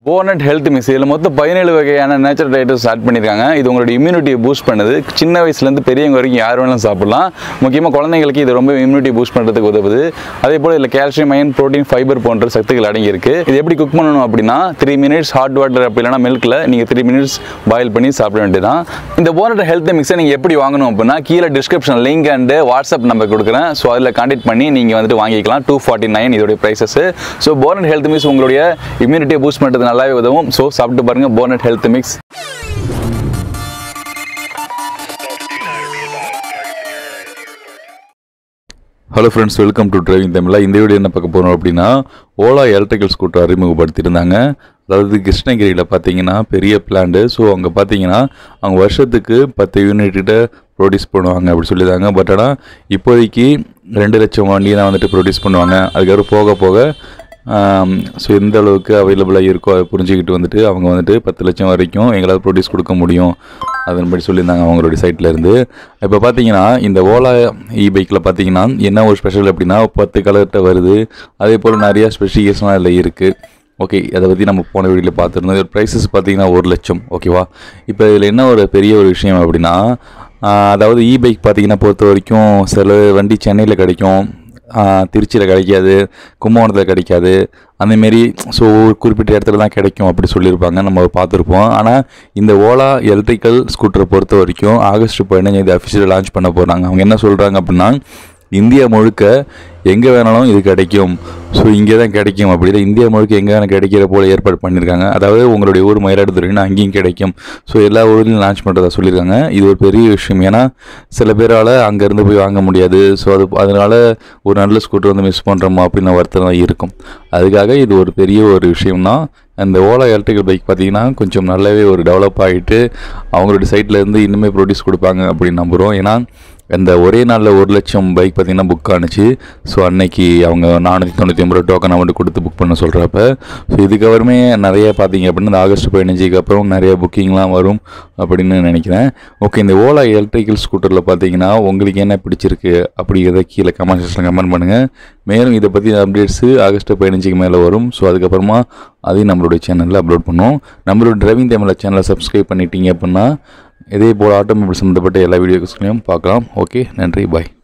Bonnet health mix இதில் மொத்தம் 17 வகையான நேச்சுரல் ஐட்டம்ஸ் ஆட் பண்ணியிருக்காங்க. இது உங்களோட இம்யூனிட்டியை பூஸ்ட் பண்ணுது. சின்ன வயசுலேருந்து பெரியவங்க வரைக்கும் யார் வேணாலும் சாப்பிடலாம். முக்கியமாக குழந்தைங்களுக்கு இது ரொம்ப இம்யூனிட்டி பூஸ்ட் பண்ணுறதுக்கு உதவுது. அதே போல் இதில் கால்சியம், அயன், புரோட்டீன், ஃபைபர் போன்ற சக்திகள் அடங்கியிருக்கு. இது எப்படி குக் பண்ணணும் அப்படின்னா 3 மினிட்ஸ் ஹாட் வாட்டர் அப்படி இல்லைனா மில்கில் நீங்கள் 3 மினிட்ஸ் பாயில் பண்ணி சாப்பிட வேண்டியதான். இந்த போனட் ஹெல்த் மிக்ஸை நீங்கள் எப்படி வாங்கணும் அப்படின்னா கீழே description link and WhatsApp number கொடுக்குறேன். ஸோ அதில் கான்டாக்ட் பண்ணி நீங்கள் வந்துட்டு வாங்கிக்கலாம். 249 இதோடைய ப்ரைஸஸ். ஸோ போனட் ஹெல்த் மிக்ஸ் உங்களுடைய இம்யூனிட்டியை பூஸ்ட் பண்ணுறது நல்லாவே உதவும். ஸோ சாப்பிட்டு பாருங்க போனட் health mix. Hello friends, welcome to driving Tamizha. இந்த வீடியோ என்ன பார்க்க போகிறோம் அப்படின்னா ஓலா எலக்ட்ரிக்கல் ஸ்கூட்டர் அறிமுகப்படுத்தியிருந்தாங்க. அதாவது கிருஷ்ணகிரியில் பார்த்தீங்கன்னா பெரிய பிளான்ட்டு. ஸோ அங்கே பார்த்தீங்கன்னா அவங்க வருஷத்துக்கு 10 யூனிட்ட ப்ரொடியூஸ் பண்ணுவாங்க அப்படி சொல்லியிருந்தாங்க. பட் ஆனால் இப்போதைக்கு 2 லட்சம் வண்டி தான் வந்துட்டு ப்ரொடியூஸ் பண்ணுவாங்க. அதுக்கப்புறம் போக போக ஸோ எந்த அளவுக்கு அவைலபிளாக இருக்கோ அதை புரிஞ்சுக்கிட்டு வந்துட்டு அவங்க வந்துட்டு 10 லட்சம் வரைக்கும் எங்களால் ப்ரொடியூஸ் கொடுக்க முடியும் அதன்படி சொல்லியிருந்தாங்க அவங்களுடைய சைட்லேருந்து. இப்போ பார்த்தீங்கன்னா இந்த ஓலா பைக்கில் பார்த்தீங்கன்னா என்ன ஒரு ஸ்பெஷல் அப்படின்னா 10 கலர்கிட்ட வருது. அதே போல் நிறையா ஸ்பெசிஃபிகேஷன்லாம் இதில் இருக்குது. ஓகே, அதை பற்றி நம்ம போன வீடியோவில் பார்த்துருந்தோம். இதோட ப்ரைஸஸ் பார்த்தீங்கன்னா 1 லட்சம். ஓகேவா? இப்போ இதில் என்ன ஒரு பெரிய ஒரு விஷயம் அப்படின்னா அதாவது பைக் பார்த்தீங்கன்னா பொறுத்த வரைக்கும் சில வண்டி சென்னையில் கிடைக்கும், திருச்சியில் கிடைக்காது, கும்பகோணத்தில் கிடைக்காது, அந்தமாரி ஸோ குறிப்பிட்ட இடத்துல தான் கிடைக்கும் அப்படி சொல்லியிருப்பாங்க, நம்ம பார்த்துருப்போம். ஆனால் இந்த ஓலா எலக்ட்ரிக்கல் ஸ்கூட்டரை பொறுத்த வரைக்கும் ஆகஸ்ட் 15 இது அஃபிஷியலாக லான்ச் பண்ண போகிறாங்க. அவங்க என்ன சொல்கிறாங்க அப்படின்னா இந்தியா முழுக்க எங்கே வேணாலும் இது கிடைக்கும். ஸோ இங்கே தான் கிடைக்கும் அப்படி இல்லை, இந்தியா முழுக்க எங்கே வேணால் கிடைக்கிற போல் ஏற்பாடு பண்ணியிருக்காங்க. அதாவது உங்களுடைய ஊர் மயிலாடுதுறைன்னா அங்கேயும் கிடைக்கும். ஸோ எல்லா ஊர்லையும் லான்ச் பண்ணுறதா சொல்லியிருக்காங்க. இது ஒரு பெரிய விஷயம். ஏன்னா சில பேரால் அங்கேருந்து போய் வாங்க முடியாது. ஸோ அதனால் ஒரு நல்ல ஸ்கூட்டர் வந்து மிஸ் பண்ணுறோமா அப்படின்னு வருத்தம் தான் இருக்கும். அதுக்காக இது ஒரு பெரிய ஒரு விஷயம்தான். அந்த ஓலா எலக்ட்ரிக்கல் பைக் பார்த்திங்கன்னா கொஞ்சம் நல்லாவே ஒரு டெவலப் ஆகிட்டு அவங்களுடைய சைட்லேருந்து இன்னுமே ப்ரொடியூஸ் கொடுப்பாங்க அப்படின்னு நம்புகிறோம். ஏன்னா அந்த ஒரே நாளில் 1 லட்சம் பைக் பார்த்திங்கன்னா புக் ஆணுச்சு. ஸோ அன்னைக்கு அவங்க 499 டோக்கன் அமௌண்ட் கொடுத்து புக் பண்ண சொல்கிறப்ப ஸோ இதுக்கப்புறமே நிறைய பார்த்திங்க அப்படின்னா இந்த ஆகஸ்ட் 15க்கு அப்புறம் நிறைய புக்கிங்லாம் வரும் அப்படின்னு நினைக்கிறேன். ஓகே, இந்த ஓலா எலக்ட்ரிக்கல் ஸ்கூட்டரில் பார்த்தீங்கன்னா உங்களுக்கு என்ன பிடிச்சிருக்கு அப்படிங்கிறத கீழே கமெண்ட் செக்ஷனில் கமெண்ட் பண்ணுங்கள். மேலும் இதை பற்றி அப்டேட்ஸு ஆகஸ்ட் 15க்கு மேலே வரும். ஸோ அதுக்கப்புறமா அதையும் நம்மளுடைய சேனலில் அப்லோட் பண்ணுவோம். நம்மளோட டிரைவிங் தமிழ் சேனலை சப்ஸ்கிரைப் பண்ணிட்டீங்க அப்படின்னா இதே போல் ஆட்டோமொபைல் சம்மந்தப்பட்ட எல்லா வீடியோஸ்களையும் பார்க்கலாம். ஓகே, நன்றி, பாய்.